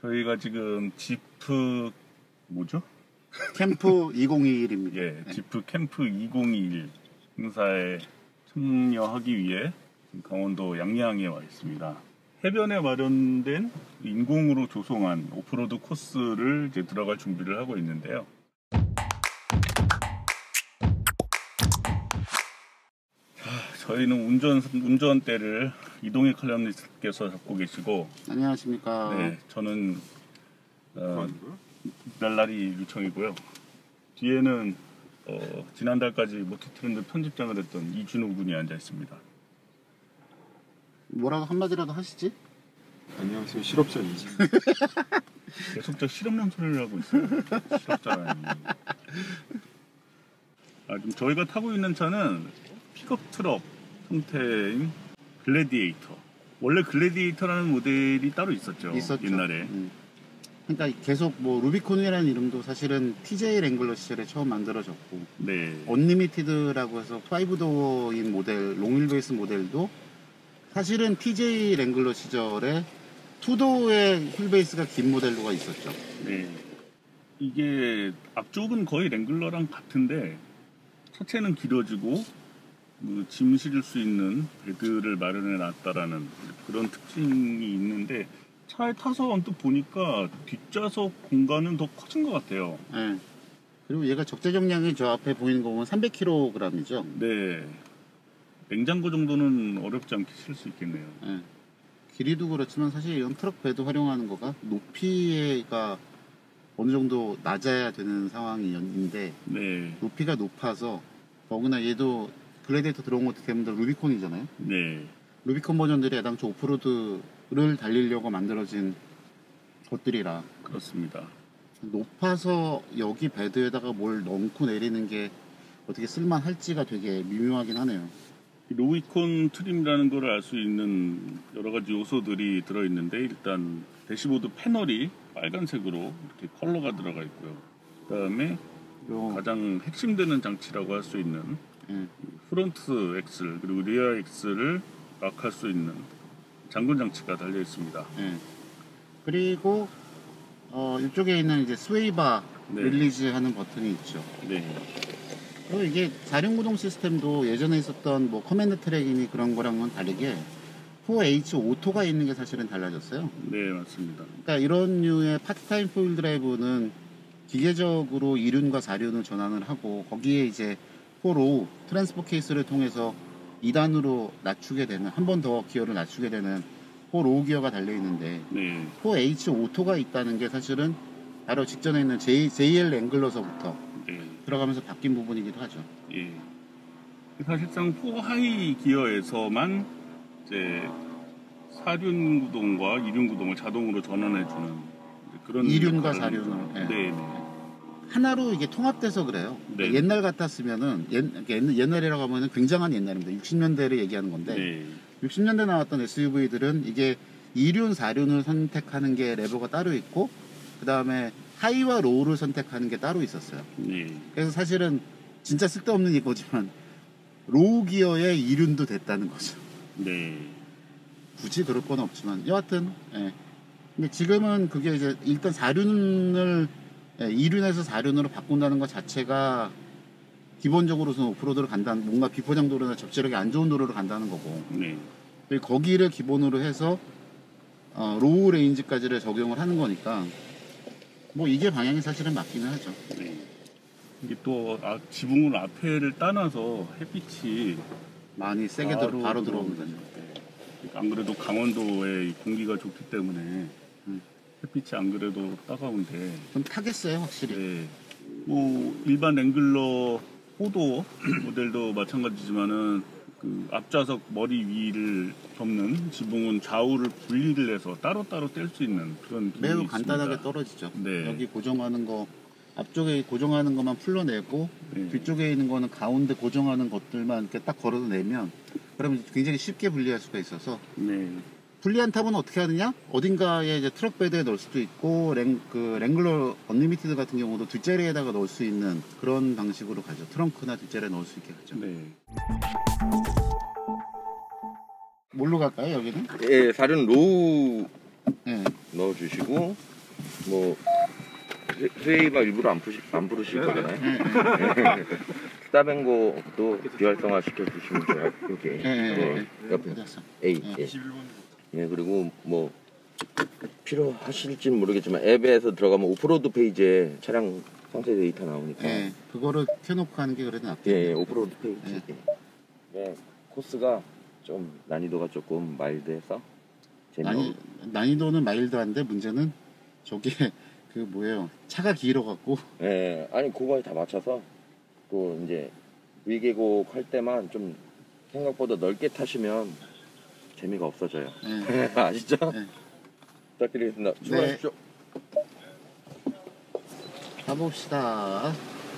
저희가 지금 지프 뭐죠? 캠프 2021입니다. 예, 지프 캠프 2021 행사에 참여하기 위해 강원도 양양에 와 있습니다. 해변에 마련된 인공으로 조성한 오프로드 코스를 이제 들어갈 준비를 하고 있는데요. 저희는 운전대를 이동희 칼럼니스트께서 잡고 계시고, 안녕하십니까. 네, 저는 날라리 유청이고요. 뒤에는 지난달까지 모티트렌드 편집장을 했던 이준호 군이 앉아 있습니다. 뭐라고 한마디라도 하시지? 안녕하세요. 실업자 이지. 계속 저 실업남 소리를 하고 있어요. 실업자라니. 지금 저희가 타고 있는 차는 픽업 트럭 형태인 글래디에이터. 원래 글래디에이터라는 모델이 따로 있었죠. 옛날에. 그러니까 계속 뭐 루비콘이라는 이름도 사실은 TJ 랭글러 시절에 처음 만들어졌고, 네. 언리미티드라고 해서 5도어인 모델, 롱휠베이스 모델도 사실은 TJ 랭글러 시절에 2도어의 휠베이스가 긴 모델로가 있었죠. 네. 이게 앞쪽은 거의 랭글러랑 같은데 차체는 길어지고 짐 실을 수 있는 베드를 마련해 놨다라는 그런 특징이 있는데, 차에 타서 언뜻 보니까 뒷좌석 공간은 더 커진 것 같아요. 네. 그리고 얘가 적재정량이 저 앞에 보이는 거 보면 300kg이죠. 네. 냉장고 정도는 어렵지 않게 실 수 있겠네요. 네. 길이도 그렇지만 사실 이런 트럭 베드 활용하는 거가 높이가 어느 정도 낮아야 되는 상황인데, 네. 높이가 높아서, 더구나 얘도 글래디에이터 들어온 것도 대부분 루비콘이잖아요. 네. 루비콘 버전들이 애당초 오프로드를 달리려고 만들어진 것들이라 그렇습니다. 높아서 여기 베드에다가 뭘 넣고 내리는 게 어떻게 쓸만할지가 되게 미묘하긴 하네요. 루비콘 트림이라는 걸 알 수 있는 여러 가지 요소들이 들어있는데, 일단 대시보드 패널이 빨간색으로 이렇게 컬러가 들어가 있고요. 그 다음에 가장 핵심되는 장치라고 할 수 있는 프론트 엑셀 그리고 리어 엑셀을 락할 수 있는 장군 장치가 달려 있습니다. 그리고 이쪽에 있는 이제 스웨이바 네. 릴리즈하는 버튼이 있죠. 네. 그리고 이게 4륜 구동 시스템도 예전에 있었던 뭐 커맨드 트랙이니 그런 거랑은 다르게 4H 오토가 있는 게 사실은 달라졌어요. 네, 맞습니다. 그러니까 이런 류의 파트타임 포일 드라이브는 기계적으로 2륜과 4륜을 전환을 하고, 거기에 이제 4로우 트랜스포 케이스를 통해서 2단으로 낮추게 되는, 한 번 더 기어를 낮추게 되는 4로우 기어가 달려있는데, 네. 4H 오토가 있다는 게 사실은 바로 직전에 있는 JL 랭글러서부터 네. 들어가면서 바뀐 부분이기도 하죠. 예. 사실상 4하이 기어에서만 이제 4륜 구동과 2륜 구동을 자동으로 전환해주는 그런 2륜과 4륜을. 네. 네. 하나로 이게 통합돼서 그래요. 네. 옛날 같았으면은, 옛날이라고 하면은 굉장한 옛날입니다. 60년대를 얘기하는 건데, 네. 60년대 나왔던 SUV들은 이게 2륜, 4륜을 선택하는 게 레버가 따로 있고, 그 다음에 하이와 로우를 선택하는 게 따로 있었어요. 네. 그래서 사실은 진짜 쓸데없는 이거지만 로우 기어의 2륜도 됐다는 거죠. 네. 굳이 그럴 건 없지만 여하튼, 예. 근데 지금은 그게 이제 일단 4륜을 2륜에서 4륜으로 바꾼다는 것 자체가 기본적으로는 오프로드를 간다는, 뭔가 비포장 도로나 적재력이 안 좋은 도로를 간다는 거고, 네. 거기를 기본으로 해서 로우 레인지까지를 적용을 하는 거니까 뭐 이게 방향이 사실은 맞기는 하죠. 네. 이게 또 지붕을 앞에를 따놔서 햇빛이 많이 세게 바로 들어옵니다. 네. 안 그래도 강원도의 공기가 좋기 때문에 햇빛이 안 그래도 따가운데 좀 타겠어요, 확실히. 네. 뭐 일반 랭글러 4도어 모델도 마찬가지지만은 그 앞좌석 머리 위를 덮는 지붕은 좌우를 분리를 해서 따로따로 뗄 수 있는 그런 기능이 매우 있습니다. 간단하게 떨어지죠. 네. 여기 고정하는 거, 앞쪽에 고정하는 것만 풀러내고, 네. 뒤쪽에 있는 거는 가운데 고정하는 것들만 이렇게 딱 걸어서 내면, 그러면 굉장히 쉽게 분리할 수가 있어서. 네. 분리한 탑은 어떻게 하느냐? 어딘가에 이제 트럭 베드에 넣을 수도 있고, 랭글러 언리미티드 같은 경우도 뒷자리에다가 넣을 수 있는 그런 방식으로 가죠. 트렁크나 뒷자리에 넣을 수 있게 가죠. 네. 뭘로 갈까요, 여기는? 예, 4륜 로우 네. 넣어주시고 뭐 스웨이바 일부러 안 부르실 거잖아요. 스타뱅고도 비활성화 시켜주시면 좋아요. 이렇게 옆에 A. 예, 그리고 뭐 필요하실지는 모르겠지만 앱에서 들어가면 오프로드 페이지에 차량 상세 데이터 나오니까 그거를 켜놓고 하는 게 그래도 낫겠네요. 예, 오프로드 페이지. 네, 코스가 좀 난이도가 조금 마일드해서 난이도는 마일드한데 문제는 저게 그 뭐예요? 차가 길어갖고. 예, 아니 그거에 다 맞춰서 또 이제 위계곡 할 때만 좀 생각보다 넓게 타시면 재미가 없어져요. 아시죠? 부탁드리겠습니다. 수고하십시오. 가봅시다.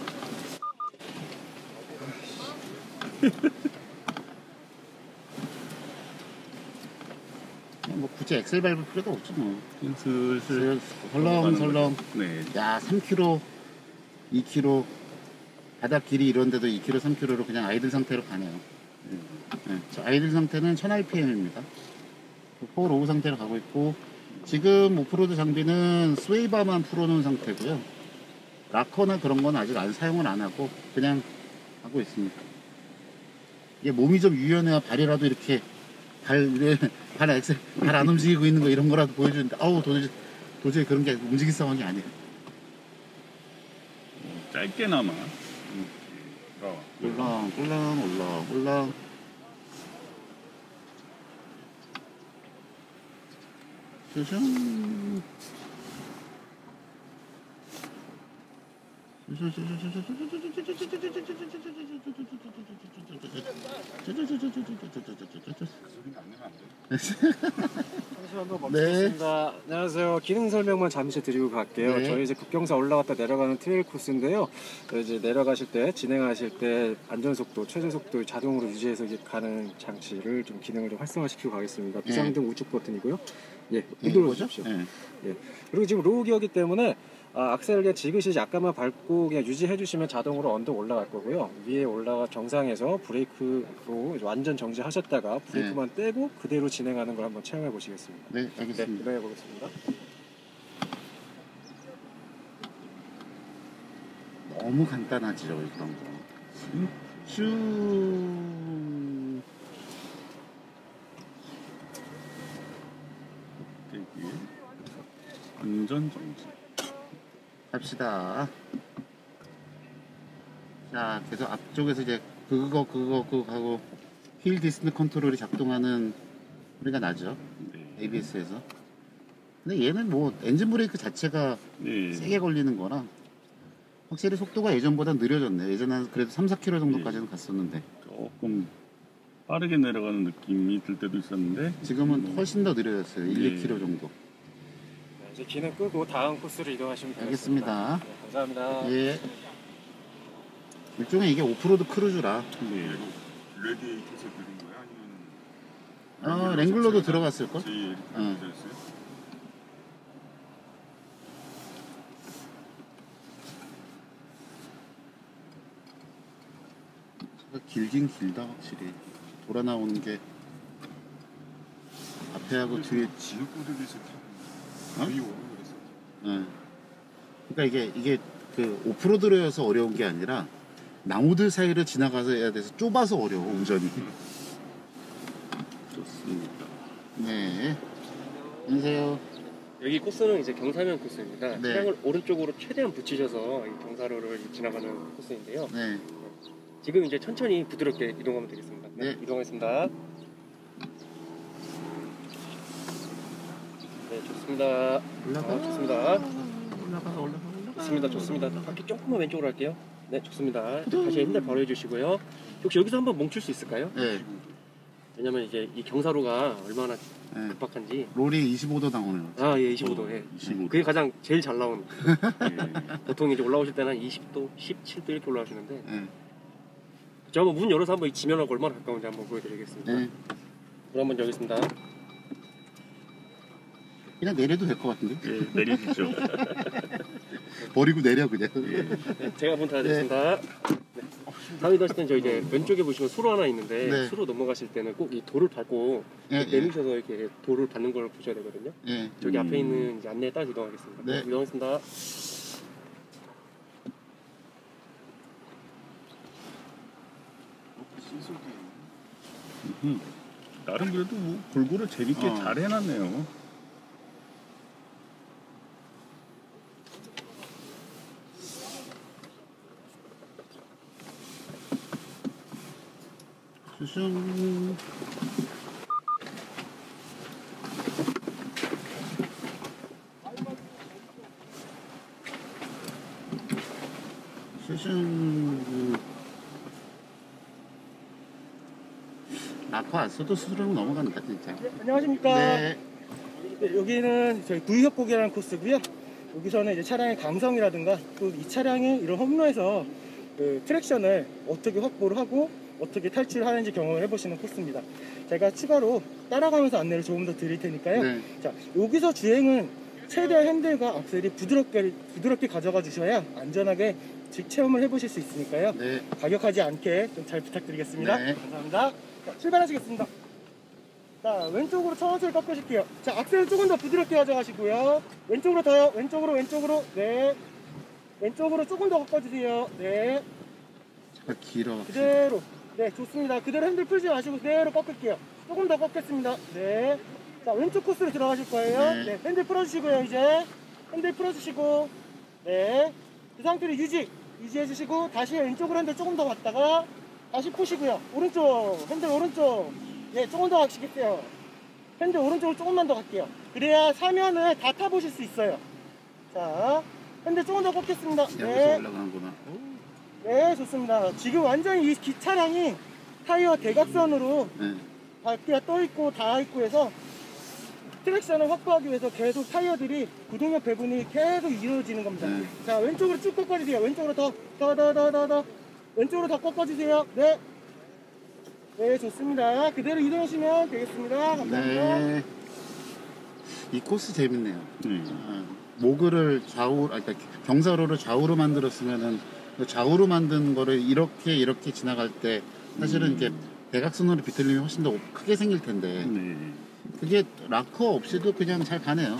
뭐 굳이 엑셀 밟을 필요도 없지 뭐. 슬슬 설렁설렁. 네. 야 3km, 2km 바닥 길이 이런데도 2km, 3km로 그냥 아이들 상태로 가네요. 저 아이들 상태는 1000rpm입니다. 4로우 상태로 가고 있고 지금 오프로드 장비는 스웨이바만 풀어놓은 상태고요. 락커나 그런 건 아직 사용을 안 하고 그냥 하고 있습니다. 이게 몸이 좀 유연해야 발이라도 이렇게 발 안 움직이고 있는 거 이런 거라도 보여주는데 아우 도저히 그런 게 움직일 상황이 아니에요. 짧게나마 올랑 슈슝 네. 안녕하세요. 기능 설명만 잠시 드리고 갈게요. 저희 이제 국경사 올라갔다 내려가는 트레일 코스인데요. 이제 내려가실 때, 진행하실 때 안전속도, 최저속도 자동으로 유지해서 가는 장치를 좀 기능을 좀 활성화시키고 가겠습니다. 비상등 우측 버튼이고요. 예, 눌러 주십시오. 예. 그리고 지금 로우 기어기 때문에 악셀을 그냥 지그시 약간만 밟고 그냥 유지해 주시면 자동으로 언덕 올라갈 거고요. 위에 올라가 정상에서 브레이크로 완전 정지하셨다가 브레이크만 떼고 그대로 진행하는 걸 한번 체험해 보시겠습니다. 네, 알겠습니다. 네, 진행해 보겠습니다. 너무 간단하지요, 이런 거. 슈. 안전 정지. 갑시다. 자, 계속 앞쪽에서 이제 그거 하고 힐 디스트 컨트롤이 작동하는 소리가 나죠. ABS에서. 근데 얘는 뭐 엔진 브레이크 자체가 세게 걸리는 거라 확실히 속도가 예전보다 느려졌네. 예전에는 그래도 3-4km 정도까지는 갔었는데 조금 빠르게 내려가는 느낌이 들 때도 있었는데 지금은 훨씬 더 느려졌어요. 1-2km 정도. 이제 기능 끄고 다음 코스로 이동하시면 알겠습니다. 되겠습니다. 네, 감사합니다. 예. 일종의 이게 오프로드 크루즈라. 레디에이터에서 들은 거야? 아니면 랭글러도 들어갔을걸? 길긴 길다 확실히. 돌아 나오는 게 앞에하고 뒤에 진흙고득에서 타고 거의 오는 그랬어. 그러니까 이게 그 오프로드로여서 어려운 게 아니라 나무들 사이를 지나가야 돼서 좁아서 어려워 운전이. 좋습니다. 네. 안녕하세요. 여기 코스는 이제 경사면 코스입니다. 네. 차량을 오른쪽으로 최대한 붙이셔서 이 경사로를 지나가는 코스인데요. 네. 지금 이제 천천히 부드럽게 이동하면 되겠습니다. 네, 네. 이동하겠습니다. 네, 좋습니다. 좋습니다. 좋습니다. 좋습니다. 바퀴 조금만 왼쪽으로 할게요. 네, 좋습니다. 다시 핸들 바로 해주시고요. 혹시 여기서 한번 멈출 수 있을까요? 네. 왜냐면 이제 이 경사로가 얼마나 네. 급박한지. 롤이 25도 나오네요. 예, 25도. 예. 25도. 그게 가장 제일 잘 나오는. 보통 이제 올라오실 때는 한 20도, 17도 이렇게 올라오시는데. 네. 저 한번 문 열어서 한번 이 지면하고 얼마나 가까운지 한번 보여드리겠습니다. 네. 그럼 한번 열겠습니다. 그냥 내려도 될 것 같은데? 내리시죠. 버리고 내려 그냥. 네, 제가 문 닫아드리겠습니다. 네. 다윗 하실 때는 저 이제 왼쪽에 보시면 수로 하나 있는데 네. 수로 넘어가실 때는 꼭 이 돌을 밟고 예, 내미셔서 이렇게 돌을 밟는 걸 보셔야 되거든요. 예. 저기 앞에 있는 이제 안내에 따라 이동하겠습니다. 네. 이동하겠습니다. 나름 그래도 뭐 골고루 재밌게 잘 해놨네요. 수승. 수승. 낙화 안 써도 수승 넘어간다 진짜. 안녕하십니까. 네. 네, 여기는 저희 V협곡이라는 코스고요. 여기서는 이제 차량의 강성이라든가 또 이 차량이 이런 험로에서 그 트랙션을 어떻게 확보를 하고 어떻게 탈출하는지 경험을 해보시는 코스입니다. 제가 추가로 따라가면서 안내를 조금 더 드릴 테니까요. 네. 자, 여기서 주행은 최대한 핸들과 악셀이 부드럽게 가져가 주셔야 안전하게 체험을 해보실 수 있으니까요. 네. 가격하지 않게 좀 잘 부탁드리겠습니다. 네. 감사합니다. 자, 출발하시겠습니다. 자, 왼쪽으로 천천히 꺾으실게요. 자, 악셀을 조금 더 부드럽게 가져가시고요. 왼쪽으로 더요. 왼쪽으로. 네. 왼쪽으로 조금 더 꺾어주세요. 네. 길어. 그대로. 네, 좋습니다. 그대로 핸들 풀지 마시고 그대로 꺾을게요. 조금 더 꺾겠습니다. 네. 자, 왼쪽 코스로 들어가실 거예요. 네. 네. 핸들 풀어주시고요, 이제. 핸들 풀어주시고. 네. 그 상태로 유지해주시고, 다시 왼쪽으로 핸들 조금 더 갔다가, 다시 푸시고요. 오른쪽. 핸들 오른쪽. 네, 조금 더 가시겠어요. 핸들 오른쪽으로 조금만 더 갈게요. 그래야 사면을 다 타보실 수 있어요. 자, 핸들 조금 더 꺾겠습니다. 여기서 네. 올라가는구나. 네, 좋습니다. 지금 완전히 이 차량이 타이어 대각선으로 네. 바퀴가 떠있고 닿아있고 해서 트랙션을 확보하기 위해서 계속 타이어들이 구동력 배분이 계속 이루어지는 겁니다. 네. 자, 왼쪽으로 쭉 꺾어주세요. 왼쪽으로 더. 왼쪽으로 더 꺾어주세요. 네. 네, 좋습니다. 그대로 이동하시면 되겠습니다. 감사합니다. 네. 이 코스 재밌네요. 네. 모그를 그러니까 경사로를 좌우로 만들었으면은 그 좌우로 만든 거를 이렇게 지나갈 때 사실은 이렇게 대각선으로 비틀림이 훨씬 더 크게 생길 텐데 네. 그게 락커 없이도 그냥 잘 가네요.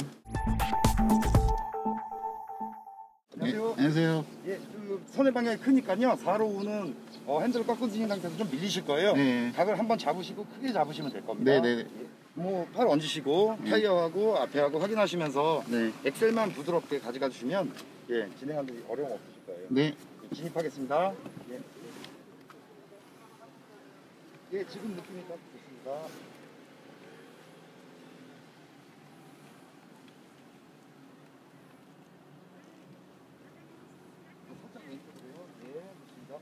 안녕하세요. 안녕하세요. 예, 그 선의 방향이 크니까요. 4로우는 핸들을 꺾고 드신 상태에서 좀 밀리실 거예요. 네. 각을 한번 잡으시고 크게 잡으시면 될 겁니다. 네네. 뭐 팔 얹으시고 타이어하고 앞에하고 확인하시면서 네. 엑셀만 부드럽게 가져가 주시면 예, 진행하는 데 어려움 없으실 거예요. 네. 진입하겠습니다. 예. 예, 지금 느낌이 딱 좋습니다. 살짝 왼쪽으로요. 예, 좋습니다.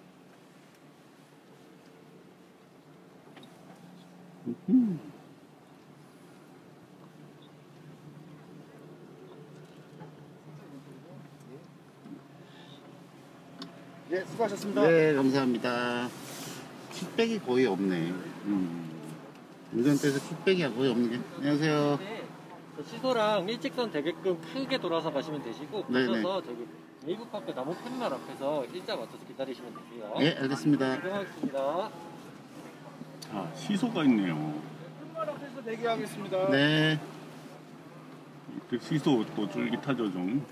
예, 수고하셨습니다. 네, 감사합니다. 킥백이 거의 없네. 운전대에서 킥백이 거의 없는 게. 안녕하세요. 네, 그 시소랑 일직선 되게끔 크게 돌아서 가시면 되시고 보셔서 저기 웨이브파크 나무 팻말 앞에서 일자 맞춰서 기다리시면 되세요. 네, 알겠습니다. 이동하겠습니다. 아, 시소가 있네요. 앞에서 대기하겠습니다. 네. 그 시소 또 쫄깃하죠 좀.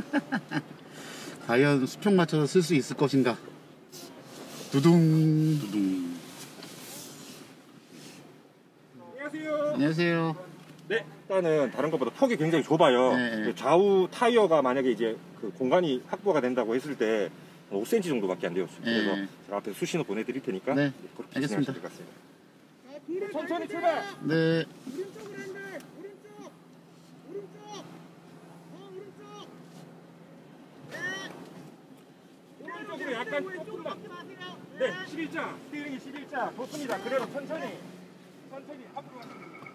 과연 수평 맞춰서 쓸 수 있을 것인가? 두둥. 두둥. 안녕하세요. 네, 일단은 다른 것보다 폭이 굉장히 좁아요. 네. 그 좌우 타이어가 만약에 이제 그 공간이 확보가 된다고 했을 때 5cm 정도밖에 안 되었어요. 네. 그래서 제가 앞에 수신호 보내드릴 테니까 네, 그렇게 알겠습니다. 진행하시면 될 것 같습니다. 천천히 출발! 네. 오른쪽으로 핸들! 오른쪽! 오른쪽으로 약간 조금만. 네, 11자. 스티어링이 11자. 좋습니다. 그대로 천천히 앞으로 가시면 됩니다.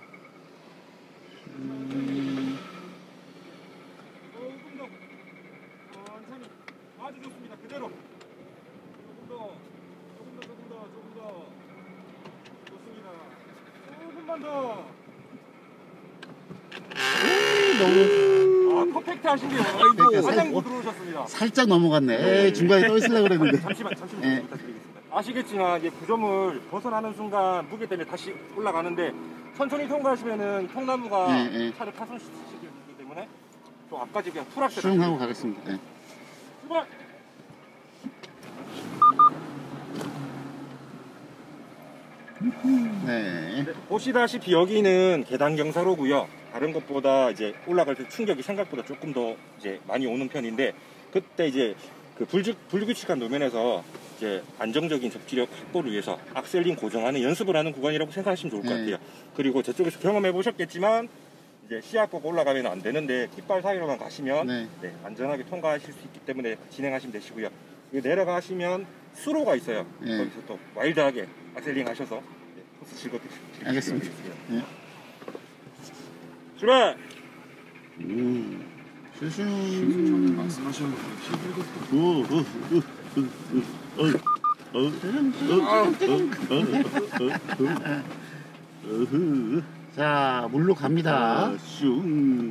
조금 더. 천천히. 아주 좋습니다. 그대로. 조금 더. 좋습니다. 조금만 더. 너무 퍼펙트 하신데요. 그러니까 가장 부드러우셨습니다. 살짝 넘어갔네. 에이, 중간에 떠 있으려고 그랬는데. 잠시만 네. 부탁드리겠습니다. 아시겠지만 이제 구점을 벗어나는 순간 무게 때문에 다시 올라가는데 천천히 통과하시면은 통나무가 차를 파손시키기 때문에 좀 앞까지 그냥 풀악셀 슝 하고 가겠습니다. 네. 출발! 네. 보시다시피 여기는 계단 경사로고요. 다른 것보다 이제 올라갈 때 충격이 생각보다 조금 더 이제 많이 오는 편인데 그때 이제 그 불규칙한 노면에서 이제 안정적인 접지력 확보를 위해서 악셀링 고정하는 연습을 하는 구간이라고 생각하시면 좋을 것 같아요. 그리고 저쪽에서 경험해 보셨겠지만 이제 시야 보고 올라가면 안 되는데 깃발 사이로만 가시면 네, 안전하게 통과하실 수 있기 때문에 진행하시면 되시고요. 내려가시면 수로가 있어요. 거기서 또 와일드하게 악셀링 하셔서 코스 즐겁게 알겠습니다. 네. 출발! 슈슝. 말씀하시는 자, 물로 갑니다. 슝.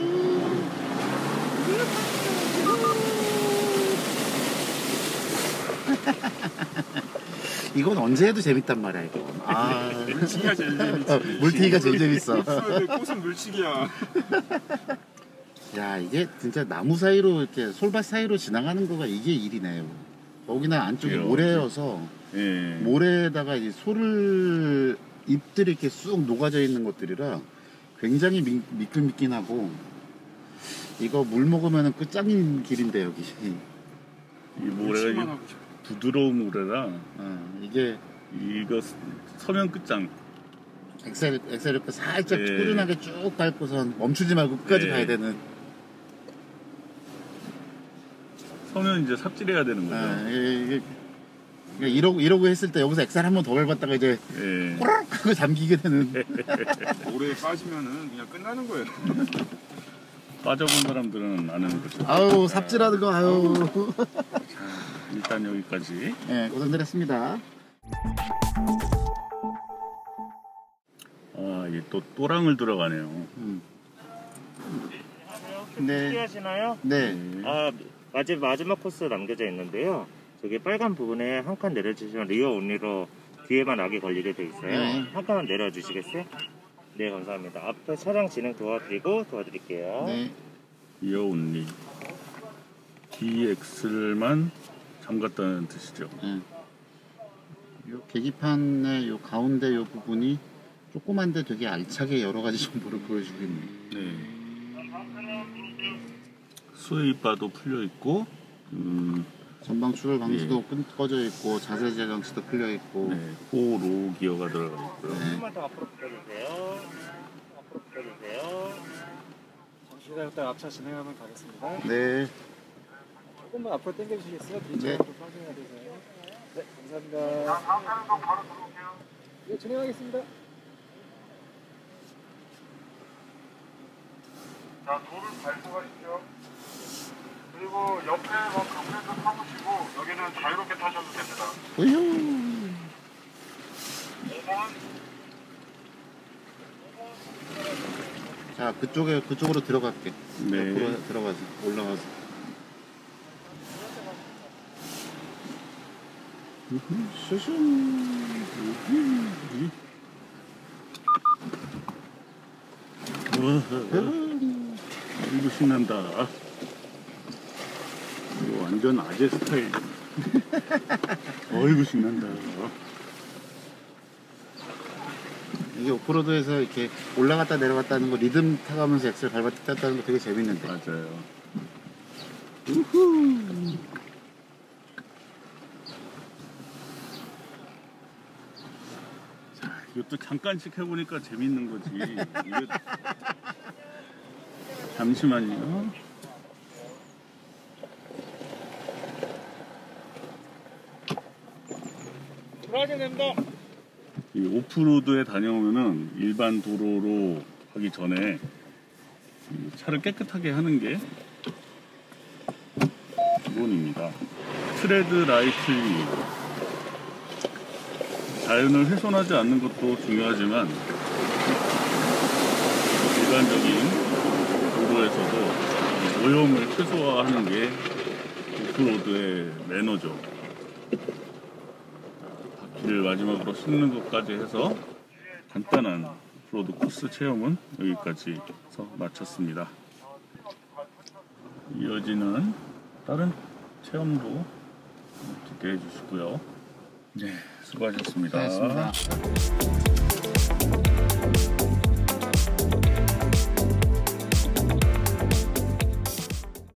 이건 언제 해도 재밌단 말이야, 이거. 물치기가 제일 재밌지. 물튀기가 제일 재밌어. 꽃은 물치기야. 야, 이게 진짜 나무 사이로 이렇게 솔밭 사이로 지나가는 거가 이게 일이네요. 거기나 안쪽이 모래여서 모래에다가 이제 솔을 잎들이 이렇게 쑥 녹아져 있는 것들이라 굉장히 미끌미끌하고 이거 물 먹으면 끝장인 길인데 여기. 이 모래가 부드러운 모래라 이게 이거 서면 끝장. 엑셀 이렇게 살짝 꾸준하게 쭉 밟고선 멈추지 말고 끝까지 가야 되는. 서면 이제 삽질해야 되는 거죠. 이게 이러고 했을 때 여기서 엑셀 한 번 더 밟았다가 이제 꼬락 하고 잠기게 되는. 모래에 빠지면은 그냥 끝나는 거예요. 빠져본 사람들은 아는 거죠. 아유, 삽질하는 거, 아유. 자, 일단 여기까지. 네, 고생들 했습니다. 이게 또 또랑을 들어가네요. 네. 준비하시나요? 네. 마지막 코스 남겨져 있는데요. 저기 빨간 부분에 한 칸 내려주시면 리어 온리로 뒤에만 악이 걸리게 돼 있어요. 한 칸만 내려주시겠어요? 네, 감사합니다. 앞에 차량 진행 도와드릴게요. 네. 리어 온리. DX만 잠갔다는 뜻이죠. 요 계기판의 요 가운데 요 부분이 조그만데 되게 알차게 여러 가지 정보를 보여주고 있네요. 스웨이바도 풀려 있고, 전방 출혈 방지도 꺼져 있고, 자세 제장치도 풀려 있고, 호로 기어가 들어가 있고요. 조금만 더 앞으로 붙여주세요. 앞으로 붙여주세요. 잠시 기다렸다 앞차 진행하면 가겠습니다. 네. 조금만 앞으로 당겨주시겠어요? 네. 뒤쪽으로 빠져야 돼서요. 네, 감사합니다. 다음 차량도 바로 들어올게요. 네, 진행하겠습니다. 자, 돌을 밟고 가시죠. 그리고 옆에 강물도 타보시고 여기는 자유롭게 타셔도 됩니다. 우유. 자, 그쪽으로 들어갈게. 옆으로 들어가서 올라가서. 이거 신난다. 이거 완전 아재 스타일. 어이구 신난다. 이게 오프로드에서 이렇게 올라갔다 내려갔다 하는 거 리듬 타가면서 엑셀 밟았다 하는 거 되게 재밌는데. 맞아요. 우후. 자, 이것도 잠깐씩 해보니까 재밌는 거지. 이게... 잠시만요. 들어가시면 됩니다. 이 오프로드에 다녀오면은 일반 도로로 가기 전에 차를 깨끗하게 하는 게 기본입니다. 트레드 라이틀리. 자연을 훼손하지 않는 것도 중요하지만 일반적인 도로에서도 오염을 최소화하는 게 오프로드의 매너죠. 마지막으로 씹는 것까지 해서 간단한 오프로드 코스 체험은 여기까지 해서 마쳤습니다. 이어지는 다른 체험도 기대해 주시고요. 네, 수고하셨습니다. 수고하셨습니다.